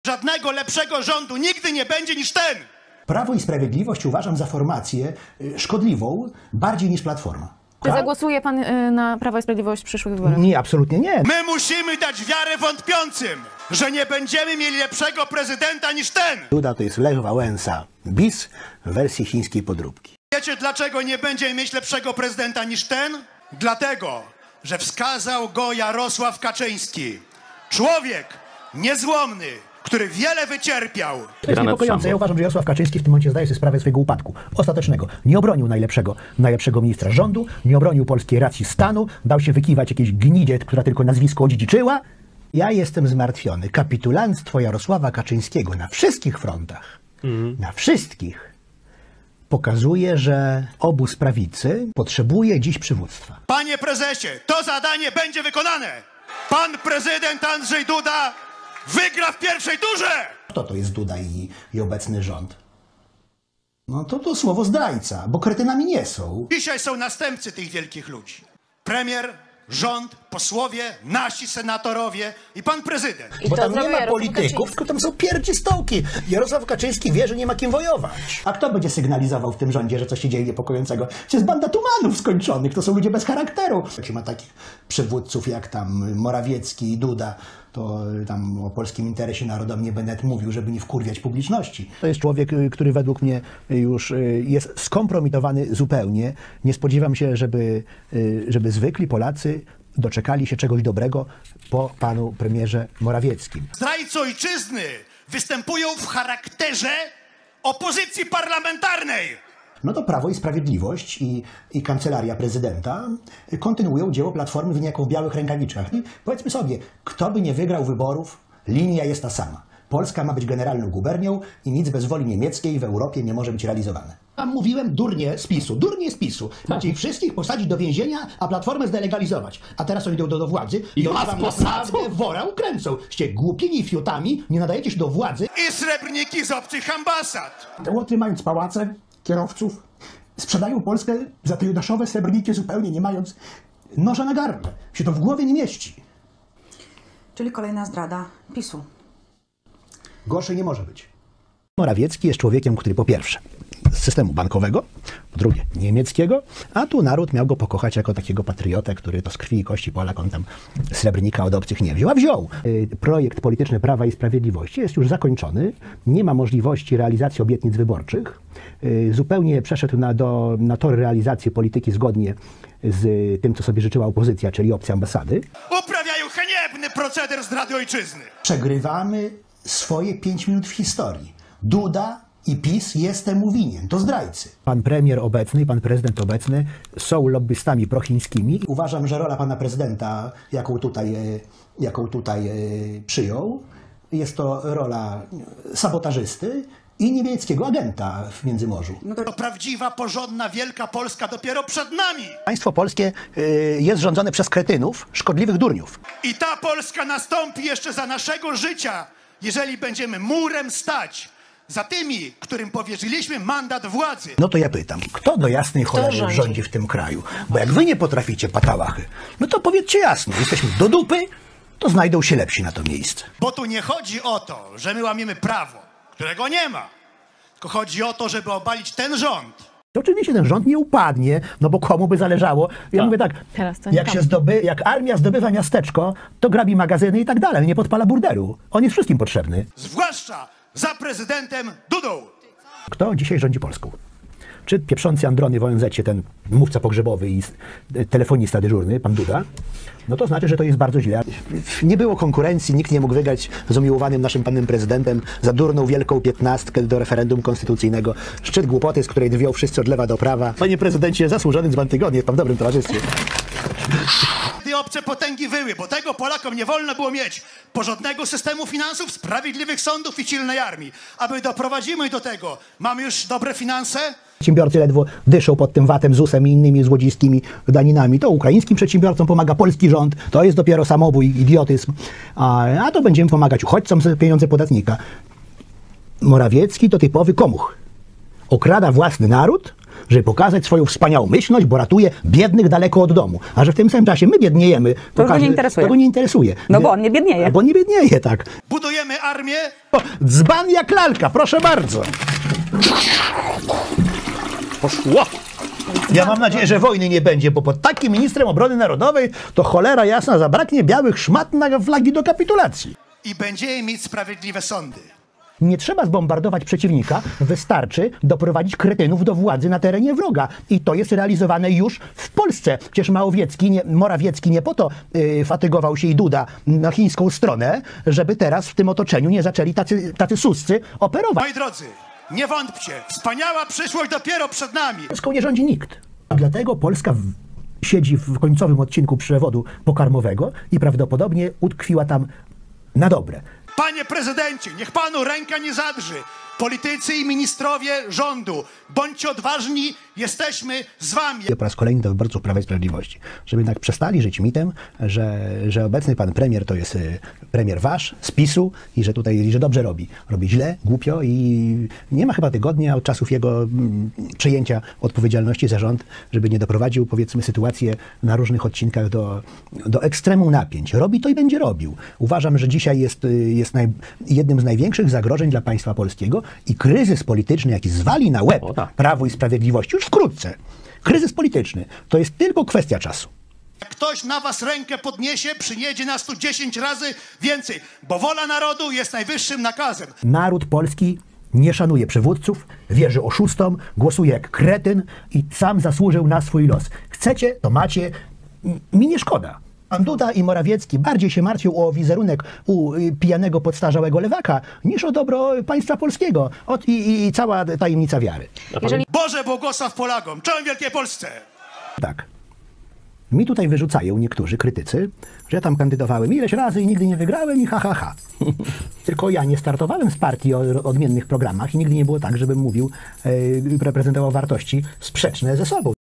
Żadnego lepszego rządu nigdy nie będzie niż ten. Prawo i Sprawiedliwość uważam za formację szkodliwą bardziej niż Platforma. Czy zagłosuje pan na Prawo i Sprawiedliwość w przyszłych wyborach? Nie, absolutnie nie. My musimy dać wiarę wątpiącym, że nie będziemy mieli lepszego prezydenta niż ten. Duda to jest Lech Wałęsa bis w wersji chińskiej podróbki. Wiecie, dlaczego nie będziemy mieć lepszego prezydenta niż ten? Dlatego, że wskazał go Jarosław Kaczyński. Człowiek niezłomny, który wiele wycierpiał. To jest niepokojące. Ja uważam, że Jarosław Kaczyński w tym momencie zdaje sobie sprawę swojego upadku ostatecznego. Nie obronił najlepszego ministra rządu, nie obronił polskiej racji stanu, dał się wykiwać jakiejś gnidzie, która tylko nazwisko odziedziczyła. Ja jestem zmartwiony. Kapitulanstwo Jarosława Kaczyńskiego na wszystkich frontach, na wszystkich, pokazuje, że obóz prawicy potrzebuje dziś przywództwa. Panie prezesie, to zadanie będzie wykonane. Pan prezydent Andrzej Duda wygra w pierwszej turze! Kto to jest Duda i obecny rząd? No to słowo zdrajca, bo kretynami nie są. Dzisiaj są następcy tych wielkich ludzi. Premier, rząd, posłowie, nasi senatorowie i pan prezydent. Bo tam nie ma polityków, tylko tam są pierdzistołki. Jarosław Kaczyński wie, że nie ma kim wojować. A kto będzie sygnalizował w tym rządzie, że coś się dzieje niepokojącego? To jest banda tumanów skończonych, to są ludzie bez charakteru. Jak się ma takich przywódców jak tam Morawiecki i Duda, to tam o polskim interesie narodowym nie będę mówił, żeby nie wkurwiać publiczności. To jest człowiek, który według mnie już jest skompromitowany zupełnie. Nie spodziewam się, żeby zwykli Polacy doczekali się czegoś dobrego po panu premierze Morawieckim. Zdrajcy ojczyzny występują w charakterze opozycji parlamentarnej. No to Prawo i Sprawiedliwość i Kancelaria Prezydenta kontynuują dzieło Platformy w niejako w białych rękawiczkach. I powiedzmy sobie, kto by nie wygrał wyborów, linia jest ta sama. Polska ma być generalną gubernią i nic bez woli niemieckiej w Europie nie może być realizowane. A mówiłem durnie z PiSu. Macie ich wszystkich posadzić do więzienia, a Platformę zdelegalizować. A teraz oni idą do władzy i oni wam naprawdę wora ukręcą. Ście głupimi fiutami, nie nadajecie się do władzy. I srebrniki z obcych ambasad. Te łotry mając pałace, kierowców, sprzedają Polskę za te judaszowe srebrniki zupełnie nie mając noża na gardle. Się to w głowie nie mieści. Czyli kolejna zdrada PiSu. Gorszej nie może być. Morawiecki jest człowiekiem, który po pierwsze z systemu bankowego, po drugie niemieckiego, a tu naród miał go pokochać jako takiego patriotę, który to z krwi i kości Polak, on tam srebrnika od obcych nie wziął, a wziął. Projekt polityczny Prawa i Sprawiedliwości jest już zakończony, nie ma możliwości realizacji obietnic wyborczych, zupełnie przeszedł na tor realizacji polityki zgodnie z tym, co sobie życzyła opozycja, czyli opcja ambasady. Uprawiają haniebny proceder zdrady ojczyzny. Przegrywamy swoje 5 minut w historii. Duda i PiS jest temu winien. To zdrajcy. Pan premier obecny i pan prezydent obecny są lobbystami prochińskimi. Uważam, że rola pana prezydenta, jaką tutaj przyjął, jest to rola sabotażysty i niemieckiego agenta w Międzymorzu. To prawdziwa, porządna, wielka Polska dopiero przed nami. Państwo polskie jest rządzone przez kretynów, szkodliwych durniów. I ta Polska nastąpi jeszcze za naszego życia, jeżeli będziemy murem stać za tymi, którym powierzyliśmy mandat władzy. No to ja pytam, kto do jasnej cholery rządzi w tym kraju? Bo jak wy nie potraficie patałachy, no to powiedzcie jasno, jesteśmy do dupy, to znajdą się lepsi na to miejsce. Bo tu nie chodzi o to, że my łamiemy prawo, którego nie ma, tylko chodzi o to, żeby obalić ten rząd. Oczywiście ten rząd nie upadnie, no bo komu by zależało? Ja mówię tak, jak armia zdobywa miasteczko, to grabi magazyny i tak dalej, nie podpala burdelu. On jest wszystkim potrzebny. Zwłaszcza za prezydentem Dudą. Kto dzisiaj rządzi Polską? Czy pieprzący Androny w ONZ-cie, ten mówca pogrzebowy i telefonista dyżurny, pan Duda? No to znaczy, że to jest bardzo źle. Nie było konkurencji, nikt nie mógł wygrać z umiłowanym naszym panem prezydentem za durną wielką 15 do referendum konstytucyjnego. Szczyt głupoty, z której drwią wszyscy od lewa do prawa. Panie prezydencie, zasłużony dzban tygodnia, jest pan w dobrym towarzystwie. Gdy obce potęgi wyły, bo tego Polakom nie wolno było mieć. Porządnego systemu finansów, sprawiedliwych sądów i silnej armii. Aby doprowadzimy do tego, mamy już dobre finanse? Przedsiębiorcy ledwo dyszą pod tym VAT-em, ZUS-em i innymi złodziejskimi daninami. To ukraińskim przedsiębiorcom pomaga polski rząd. To jest dopiero samobój, idiotyzm. A to będziemy pomagać uchodźcom za pieniądze podatnika. Morawiecki to typowy komuch. Okrada własny naród, żeby pokazać swoją wspaniałomyślność, bo ratuje biednych daleko od domu. A że w tym samym czasie my biedniejemy, To go nie interesuje. To go nie interesuje. No bo on nie biednieje. Bo on nie biednieje, tak. Budujemy armię, O, dzban jak lalka, proszę bardzo. Poszło. Ja mam nadzieję, że wojny nie będzie, bo pod takim ministrem obrony narodowej to cholera jasna zabraknie białych szmat na flagi do kapitulacji. i będziemy mieć sprawiedliwe sądy. Nie trzeba zbombardować przeciwnika, wystarczy doprowadzić kretynów do władzy na terenie wroga. I to jest realizowane już w Polsce. Przecież Morawiecki nie po to fatygował się i Duda na chińską stronę, żeby teraz w tym otoczeniu nie zaczęli tacy suscy operować. Moi drodzy, nie wątpcie, wspaniała przyszłość dopiero przed nami. Polską nie rządzi nikt. Dlatego Polska siedzi w końcowym odcinku przewodu pokarmowego i prawdopodobnie utkwiła tam na dobre. Panie prezydencie, niech panu ręka nie zadrży. Politycy i ministrowie rządu, bądźcie odważni, jesteśmy z wami. Po raz kolejny do wyborców Prawa i Sprawiedliwości, żeby jednak przestali żyć mitem, że obecny pan premier to jest premier wasz, z PiS-u i że tutaj że dobrze robi. Robi źle, głupio i nie ma chyba tygodnia od czasów jego przejęcia odpowiedzialności za rząd, żeby nie doprowadził, powiedzmy, sytuację na różnych odcinkach do ekstremum napięć. Robi to i będzie robił. Uważam, że dzisiaj jest jednym z największych zagrożeń dla państwa polskiego i kryzys polityczny, jaki zwali na łeb Prawo i Sprawiedliwości, już wkrótce. Kryzys polityczny to jest tylko kwestia czasu. Jak ktoś na was rękę podniesie, przyniesie nas tu 10 razy więcej, bo wola narodu jest najwyższym nakazem. Naród polski nie szanuje przywódców, wierzy oszustom, głosuje jak kretyn i sam zasłużył na swój los. Chcecie, to macie, mi nie szkoda. Pan Duda i Morawiecki bardziej się martwią o wizerunek u pijanego, podstarzałego lewaka niż o dobro państwa polskiego. I cała tajemnica wiary. Boże błogosław Polakom, czołem Wielkiej Polsce! Tak. Mi tutaj wyrzucają niektórzy krytycy, że ja tam kandydowałem ileś razy i nigdy nie wygrałem i ha. Tylko ja nie startowałem z partii o odmiennych programach i nigdy nie było tak, żebym mówił, reprezentował wartości sprzeczne ze sobą.